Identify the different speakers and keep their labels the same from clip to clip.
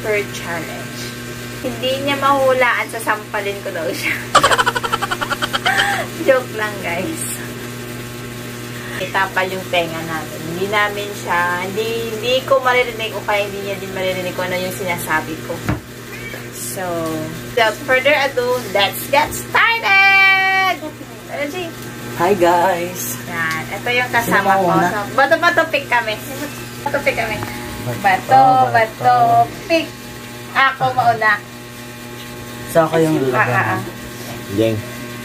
Speaker 1: whisper challenge. Hindi niya mahulaan, sasampalin ko daw siya. Joke lang, guys. Itapal yung tenga namin. Hindi namin siya, hindi ko maririnig o kaya hindi niya din maririnig kung ano yung sinasabi ko. So, without further ado, let's get started!
Speaker 2: Hi guys!
Speaker 1: Yan. Ito yung kasama ko. So, bato-bato pick kami. Bato pick kami. Bato, pick. Ako mauna.
Speaker 2: So, ako yung lalaban.
Speaker 3: Jeng.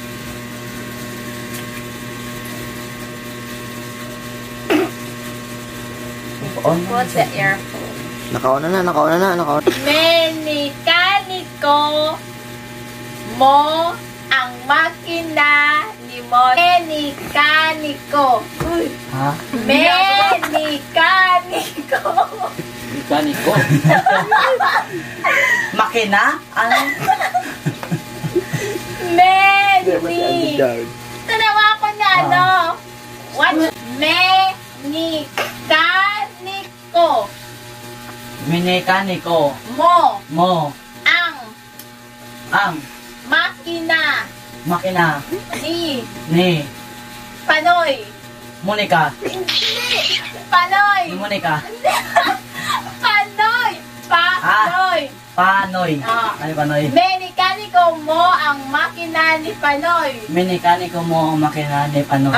Speaker 1: Put the earphone.
Speaker 3: Nakauna na.
Speaker 1: Menikaniko mo ang makina ni mo. Menikaniko.
Speaker 2: Ha?
Speaker 1: Menikaniko.
Speaker 2: Mekaniko? Makina? Ano?
Speaker 1: Tanawa ko na ano. What?
Speaker 2: Mekaniko. Mo. Ang.
Speaker 1: Makina. Ni. Panoy.
Speaker 2: Monica.
Speaker 1: Panoy.
Speaker 2: Ni Monica.
Speaker 1: Panoy.
Speaker 2: Panoy. Ano Panoy?
Speaker 1: Menikaniko mo ang makina ni Panoy.
Speaker 2: Mekaniko mo ang makina ni Panoy.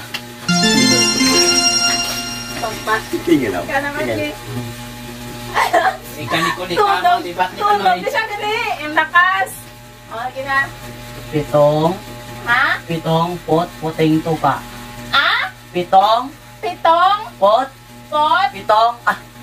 Speaker 3: Tingin ako.
Speaker 1: Ka naman eh.
Speaker 2: Mekaniko ni Kamo, di ba?
Speaker 1: Tunog na siya gali. Yung lakas. O, gina.
Speaker 2: Pitong pot, puting tupa.
Speaker 1: Pitong.
Speaker 2: Pot,
Speaker 1: Pot.
Speaker 2: pitong.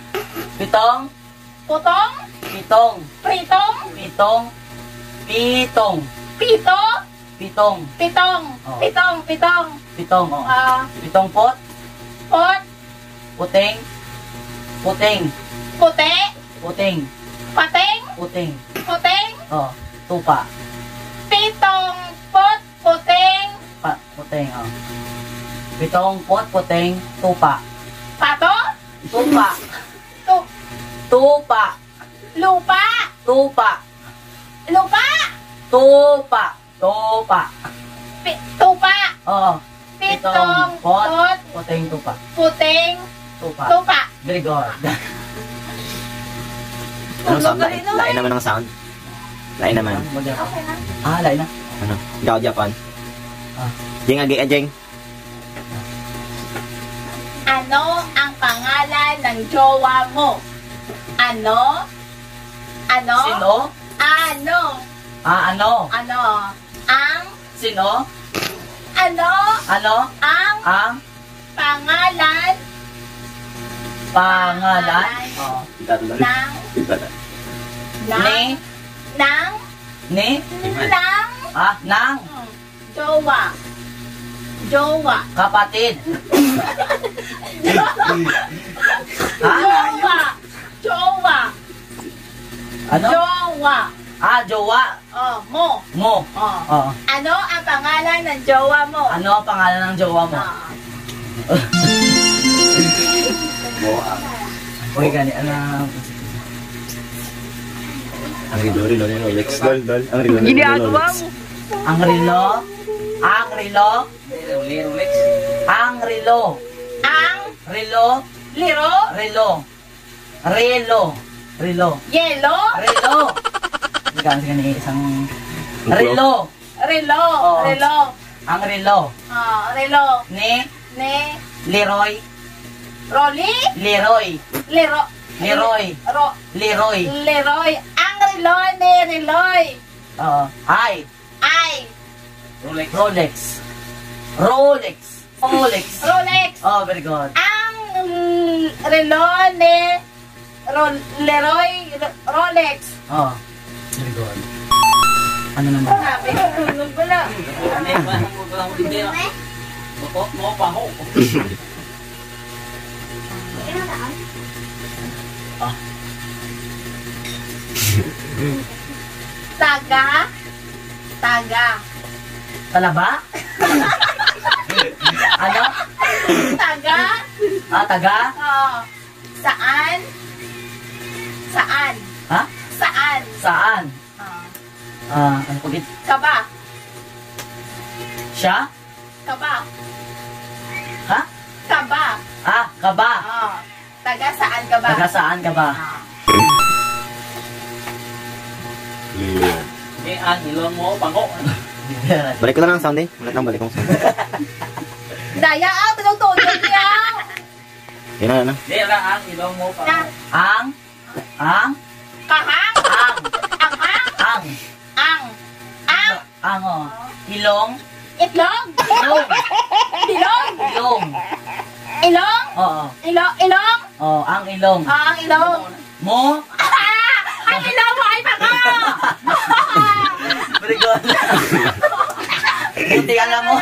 Speaker 1: Putong.
Speaker 2: Pitong.
Speaker 1: Pritong.
Speaker 2: Pitong.
Speaker 1: Pito.
Speaker 2: Pitong. Oh. Pitong, oh. Pitong pot,
Speaker 1: Pot.
Speaker 2: puting.
Speaker 1: Puti.
Speaker 2: Puting.
Speaker 1: Pating. Puting.
Speaker 2: Oh, tupa.
Speaker 1: Pitong pot. Puting.
Speaker 2: Puting, oh. Pitong pot, puting, tupa.
Speaker 1: Pato.
Speaker 2: Tupa.
Speaker 1: Lupa.
Speaker 2: Tupa.
Speaker 1: Lupa.
Speaker 2: Tupa.
Speaker 1: Tupa.
Speaker 2: Oh.
Speaker 1: Pitong pot.
Speaker 2: Puting, tupa.
Speaker 1: Puting.
Speaker 2: Tupa.
Speaker 1: Tupa.
Speaker 2: Very good.
Speaker 3: Anong sound? Lain naman ang sound. Lain naman.
Speaker 1: Okay na.
Speaker 2: Lain na.
Speaker 3: Ano? Ikaw, Japan. Jeng, agi, Jeng.
Speaker 1: Ano ang pangalan ng jowa mo? Ano?
Speaker 2: Sino?
Speaker 1: Ano?
Speaker 2: Ano?
Speaker 1: Ang?
Speaker 2: Sino?
Speaker 1: Ano? Ang?
Speaker 2: Ang
Speaker 1: Pangalan?
Speaker 2: Oh.
Speaker 1: Ng?
Speaker 2: Ni? Nang?
Speaker 1: Jowa.
Speaker 2: Kapatid.
Speaker 1: Jowa.
Speaker 2: Ano? Jowa.
Speaker 1: Mo.
Speaker 2: Oh.
Speaker 1: Ano ang pangalan ng jowa mo?
Speaker 2: Ano ang pangalan ng jowa mo? Uy, gani, ano?
Speaker 3: Ang rilo, Rolex. Dol. Ang rilo, Rolex.
Speaker 2: Ang rilo.
Speaker 1: Yellow.
Speaker 2: Sige, isang relo. Oh. Ang relo.
Speaker 1: Relo.
Speaker 2: Ni
Speaker 1: Leroy. Ang relo ni Leroy.
Speaker 2: Ay. Rolex. Oh, very good.
Speaker 1: Ang relo ni Leroy Rolex.
Speaker 2: Oh, very good. Ano naman?
Speaker 1: Sabi ko, tulog pala. Taga.
Speaker 2: Talaba? Ano?
Speaker 1: Taga.
Speaker 2: Taga?
Speaker 1: Saan?
Speaker 2: Ha?
Speaker 1: Saan?
Speaker 2: Saan?
Speaker 1: Ah.
Speaker 2: Ano pagit?
Speaker 1: Kaba.
Speaker 2: Siya?
Speaker 1: Kaba.
Speaker 2: Ha?
Speaker 1: Kaba.
Speaker 2: Kaba.
Speaker 1: Ah. Taga saan ka ba?
Speaker 2: Taga saan ka ba?
Speaker 1: Ah.
Speaker 2: Ang ilong mo, bango.
Speaker 3: Balik ko na lang ang sound eh. Wala nang balik kong sound.
Speaker 1: Daya, pinagtulog niya.
Speaker 3: Yan na.
Speaker 2: Hindi lang ang ilong mo, bango.
Speaker 1: Kahang.
Speaker 2: Ang. Ang, oh. Ilong.
Speaker 1: Itlog.
Speaker 2: Ilong.
Speaker 1: Ilong.
Speaker 2: Ilong.
Speaker 1: Ilong.
Speaker 2: Oo.
Speaker 1: Ilong.
Speaker 2: Oh, ang ilong.
Speaker 1: Ang ilong.
Speaker 2: Mo.
Speaker 1: Ang ilong mo ay baka.
Speaker 2: Very good. Hindi alam mo.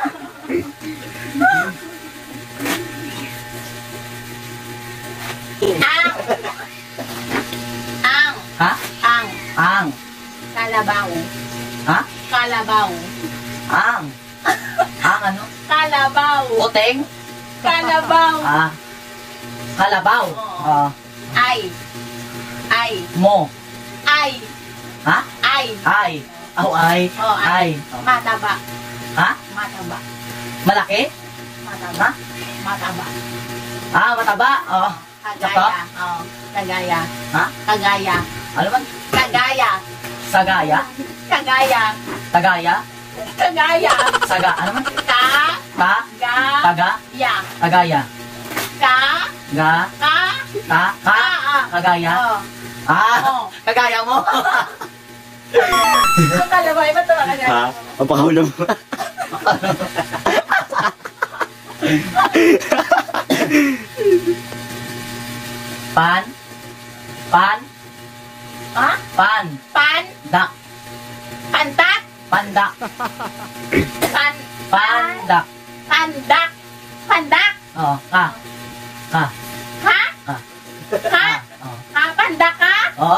Speaker 1: Ang.
Speaker 2: Ha?
Speaker 1: Ang.
Speaker 2: Ang.
Speaker 1: Kalabaw.
Speaker 2: Ha?
Speaker 1: Kalabaw.
Speaker 2: Ang. Ang ano?
Speaker 1: Kalabaw.
Speaker 2: Uteng?
Speaker 1: Kalabaw.
Speaker 2: Kalabaw.
Speaker 1: Oo. Ay.
Speaker 2: Mo.
Speaker 1: Ay.
Speaker 2: Ha?
Speaker 1: Ay.
Speaker 2: Ay. Ay.
Speaker 1: Oh,
Speaker 2: Ay.
Speaker 1: Mataba.
Speaker 2: Ha?
Speaker 1: Mataba.
Speaker 2: Malaki?
Speaker 1: Mataba. Mataba.
Speaker 2: Mataba. Oh.
Speaker 1: Kagaya. Oh. Kagaya.
Speaker 2: Ha?
Speaker 1: Kagaya.
Speaker 2: Ano man?
Speaker 1: Kagaya.
Speaker 2: Sagaya?
Speaker 1: Kagaya.
Speaker 2: Tagaya?
Speaker 1: Kagaya.
Speaker 2: Saga? Ano man?
Speaker 1: Ka.
Speaker 2: Ka?
Speaker 1: Ga.
Speaker 2: Taga?
Speaker 1: Ya.
Speaker 2: Tagaya?
Speaker 1: Ka.
Speaker 2: Ga?
Speaker 1: Ka.
Speaker 2: Ka? Ka? Kagaya?
Speaker 1: Oh. Oh.
Speaker 2: Kagaya mo?
Speaker 1: Ang kalabay ba ito?
Speaker 3: Ha? Papakahulog mo.
Speaker 2: Pan? Pan?
Speaker 1: Ha?
Speaker 2: Pan?
Speaker 1: Pan.
Speaker 2: Dak?
Speaker 1: Pantak.
Speaker 2: Pandak?
Speaker 1: Pan.
Speaker 2: Pandak?
Speaker 1: Pandak. Pandak.
Speaker 2: Oh, ka? Ka?
Speaker 1: Ha?
Speaker 2: Ka?
Speaker 1: Ha?
Speaker 2: Oh.
Speaker 1: Ha? Pandak ka?
Speaker 2: Oh.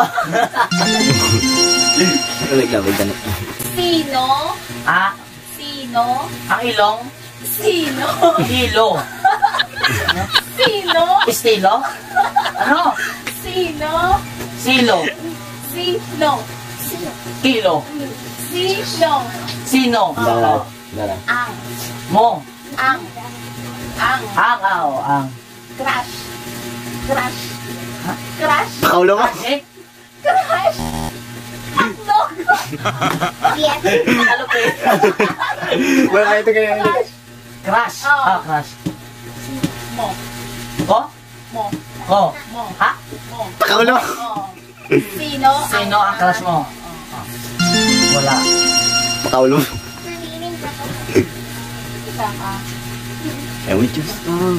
Speaker 3: Balik lang, balik na.
Speaker 1: Sino? Sino?
Speaker 2: Ang ilong?
Speaker 1: Sino?
Speaker 2: Hilo?
Speaker 1: Sino?
Speaker 2: Estilo? Ano?
Speaker 1: Sino?
Speaker 2: Silo?
Speaker 1: Sino?
Speaker 2: Kilo?
Speaker 1: Sino?
Speaker 2: Sino?
Speaker 3: Dala. Dala.
Speaker 1: Ang.
Speaker 2: Mo?
Speaker 1: Ang. Ang.
Speaker 2: Ang.
Speaker 1: Crush. Crush.
Speaker 2: Ha?
Speaker 1: Crush.
Speaker 3: Pakahulog mo.
Speaker 2: Eh?
Speaker 1: Crush. Hotdog. Yes.
Speaker 2: Ano pa eh?
Speaker 3: Wala kayo ito kaya.
Speaker 1: Crush.
Speaker 2: Crush.
Speaker 1: Oo.
Speaker 2: Crush.
Speaker 1: Mo.
Speaker 2: Ko?
Speaker 1: Mo.
Speaker 2: Ko?
Speaker 1: Mo.
Speaker 2: Ha?
Speaker 1: Mo.
Speaker 3: Pakahulog.
Speaker 1: Oh. Sino?
Speaker 2: Sino ang crush mo? Wala.
Speaker 3: Pakahulog mo.
Speaker 1: Isa ka.
Speaker 3: Ewan ni Diyos.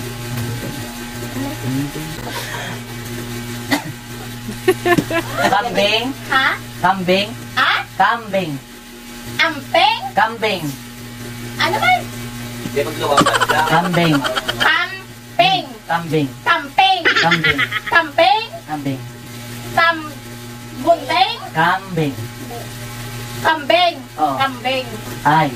Speaker 2: Kambing?
Speaker 1: Ha?
Speaker 2: Kambing?
Speaker 1: Ha?
Speaker 2: Kambing?
Speaker 1: Ampeng?
Speaker 2: Kambing?
Speaker 1: Ano ba?
Speaker 2: Kambing?
Speaker 1: Kampeng.
Speaker 2: Kambing?
Speaker 1: Kampeng.
Speaker 2: Kambing?
Speaker 1: Kampeng.
Speaker 2: Kambing?
Speaker 1: Bunteng.
Speaker 2: Kambing?
Speaker 1: Kambing.
Speaker 2: Oo.
Speaker 1: Kambing.
Speaker 2: Ay.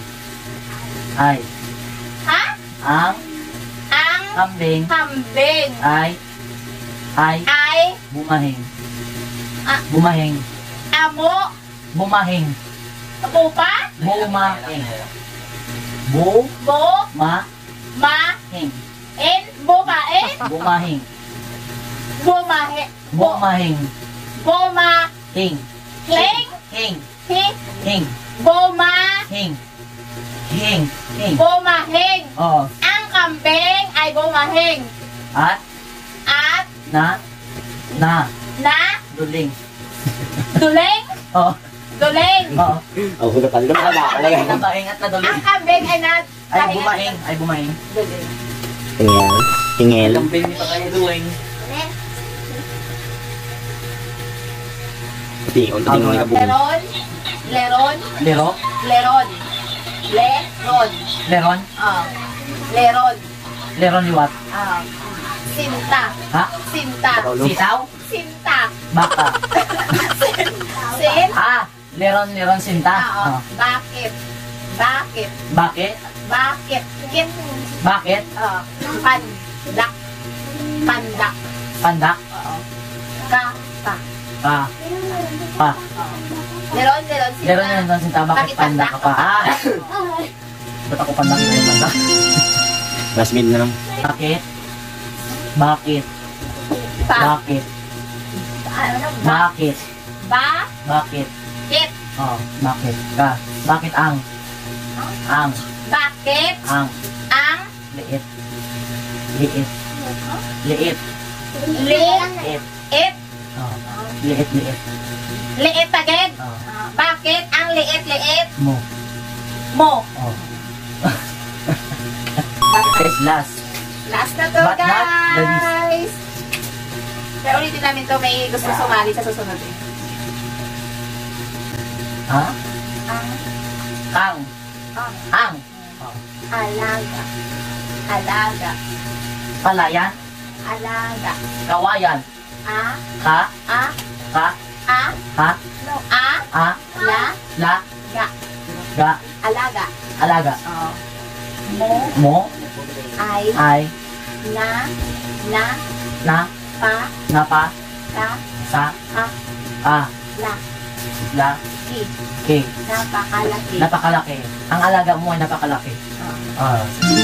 Speaker 1: Ha?
Speaker 2: Ang
Speaker 1: Ang
Speaker 2: kambing
Speaker 1: kambing
Speaker 2: ay
Speaker 1: ay
Speaker 2: bumahing.
Speaker 1: Ah.
Speaker 2: Bumahing.
Speaker 1: amo
Speaker 2: Bumahing.
Speaker 1: bupa
Speaker 2: Bumahing.
Speaker 1: bo
Speaker 2: Bumahing.
Speaker 1: ma en bumain
Speaker 2: Bumahing.
Speaker 1: bumahe
Speaker 2: Bumahing.
Speaker 1: boma
Speaker 2: Hing.
Speaker 1: hing
Speaker 2: Hing.
Speaker 1: hing
Speaker 2: Hing.
Speaker 1: boma
Speaker 2: Hing. Hing. Hing.
Speaker 1: bumahing
Speaker 2: Oo.
Speaker 1: ang kambing ay bumahing
Speaker 2: At
Speaker 1: at
Speaker 2: na duling.
Speaker 1: duling
Speaker 2: Oo.
Speaker 1: duling
Speaker 2: Oo.
Speaker 3: Ako na pala. Nakakalaga.
Speaker 2: Nabahing at naduling.
Speaker 1: ang kambing ay
Speaker 2: Ay bumahing. Ay bumahing.
Speaker 1: duling
Speaker 3: Tingel. Tingel.
Speaker 2: Kambing nito kayo duling.
Speaker 3: Tingol. Tingol ka buong.
Speaker 1: leron leron
Speaker 2: Lero.
Speaker 1: leron leron
Speaker 2: Leron.
Speaker 1: leron
Speaker 2: Leron liwat.
Speaker 1: sinta
Speaker 2: Ha?
Speaker 1: sinta
Speaker 2: Sitaw.
Speaker 1: sinta
Speaker 2: Baka.
Speaker 1: sin
Speaker 2: Leron sinta. Oh.
Speaker 1: bakit bakit
Speaker 2: Bakit?
Speaker 1: bakit kit
Speaker 2: Bakit?
Speaker 1: pandak pandak
Speaker 2: Pandak.
Speaker 1: ka ka
Speaker 2: Ka. Pa.
Speaker 1: Leron, sinta.
Speaker 2: Laro na lang sinta. Bakit panda ka pa? Ah! Ba't ako panda? Kita yung panda.
Speaker 3: Last mid na lang.
Speaker 2: Bakit? Bakit?
Speaker 1: Pa.
Speaker 2: Bakit?
Speaker 1: Ano? Ba?
Speaker 2: Bakit?
Speaker 1: Ba?
Speaker 2: Bakit?
Speaker 1: Kit.
Speaker 2: Oh, bakit? Ka. Bakit ang? Ang.
Speaker 1: Bakit?
Speaker 2: Ang.
Speaker 1: Ang?
Speaker 2: Liit. Liit. Liit.
Speaker 1: Liit. It.
Speaker 2: Oh. Liit, liit.
Speaker 1: Liit agad.
Speaker 2: Oh.
Speaker 1: Bakit ang liit-liit
Speaker 2: Mo.
Speaker 1: mo?
Speaker 2: Oh. Guys, last.
Speaker 1: Last na to,
Speaker 2: But not the least.
Speaker 1: guys. Pero ulitin namin to, may gusto sumali sa susunod eh.
Speaker 2: Ha?
Speaker 1: Ang
Speaker 2: Ang. Ang. Oh.
Speaker 1: alaga. Alaga.
Speaker 2: Palayan.
Speaker 1: Alaga.
Speaker 2: Kawayan.
Speaker 1: A.
Speaker 2: Ka.
Speaker 1: A.
Speaker 2: Ka.
Speaker 1: A.
Speaker 2: Ha.
Speaker 1: No. A.
Speaker 2: A.
Speaker 1: La.
Speaker 2: La.
Speaker 1: Ga.
Speaker 2: Ga.
Speaker 1: Alaga.
Speaker 2: Alaga.
Speaker 1: Oh. Mo.
Speaker 2: Mo.
Speaker 1: Ay.
Speaker 2: Ay.
Speaker 1: Na. Na.
Speaker 2: Na.
Speaker 1: Pa.
Speaker 2: Na pa.
Speaker 1: Ka.
Speaker 2: Sa.
Speaker 1: A.
Speaker 2: A.
Speaker 1: La.
Speaker 2: La.
Speaker 1: Ki.
Speaker 2: K.
Speaker 1: Napakalaki.
Speaker 2: Napakalaki. Ang alaga mo ay napakalaki. Ah.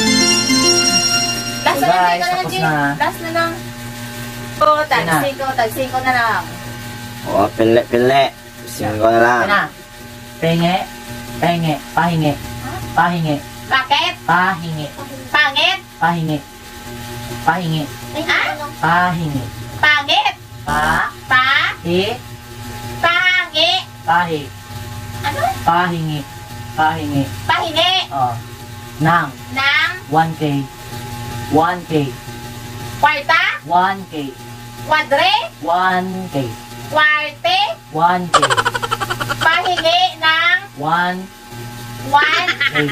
Speaker 1: Last
Speaker 2: So
Speaker 1: na lang,
Speaker 2: guys,
Speaker 1: Jay.
Speaker 2: tapos na.
Speaker 1: Last na lang. Oh, tag
Speaker 2: Yan na.
Speaker 1: 5 na lang.
Speaker 3: Oh, pili. Singko na lang.
Speaker 2: Yan na. Penge. Penge. Pahingi. Pahingi.
Speaker 1: Bakit?
Speaker 2: Pahingi.
Speaker 1: Pangit?
Speaker 2: Pahingi. Pahingi.
Speaker 1: Ah?
Speaker 2: Pahingi.
Speaker 1: Pangit?
Speaker 2: Pa.
Speaker 1: Pa?
Speaker 2: Hi.
Speaker 1: Pangi?
Speaker 2: Pahi.
Speaker 1: Ano?
Speaker 2: Pahingi. Pahingi.
Speaker 1: Pahingi?
Speaker 2: Oh. Nang.
Speaker 1: Nang
Speaker 2: 1K. 1K.
Speaker 1: kwarta?
Speaker 2: 1K.
Speaker 1: Kwadre?
Speaker 2: 1K.
Speaker 1: Kwarte?
Speaker 2: 1K.
Speaker 1: Pahingi ng
Speaker 2: 1K.
Speaker 1: 100?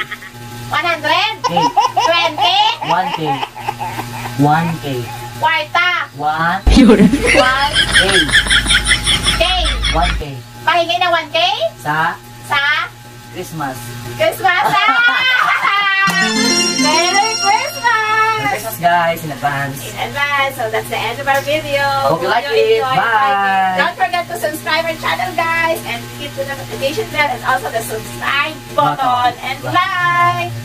Speaker 1: 20?
Speaker 2: 1K. 1K.
Speaker 1: Kwarta?
Speaker 2: 1K.
Speaker 1: 1K?
Speaker 2: 1K.
Speaker 1: Pahingi ng 1K?
Speaker 2: Sa
Speaker 1: Sa
Speaker 2: Christmas.
Speaker 1: Christmas! Merry Christmas!
Speaker 2: Merry Christmas guys in advance.
Speaker 1: In advance. So that's the end of our video.
Speaker 2: Hope you like
Speaker 1: you
Speaker 2: it.
Speaker 1: enjoyed
Speaker 2: Bye.
Speaker 1: Don't forget to subscribe our channel, guys, and hit the notification bell and also the subscribe button and like.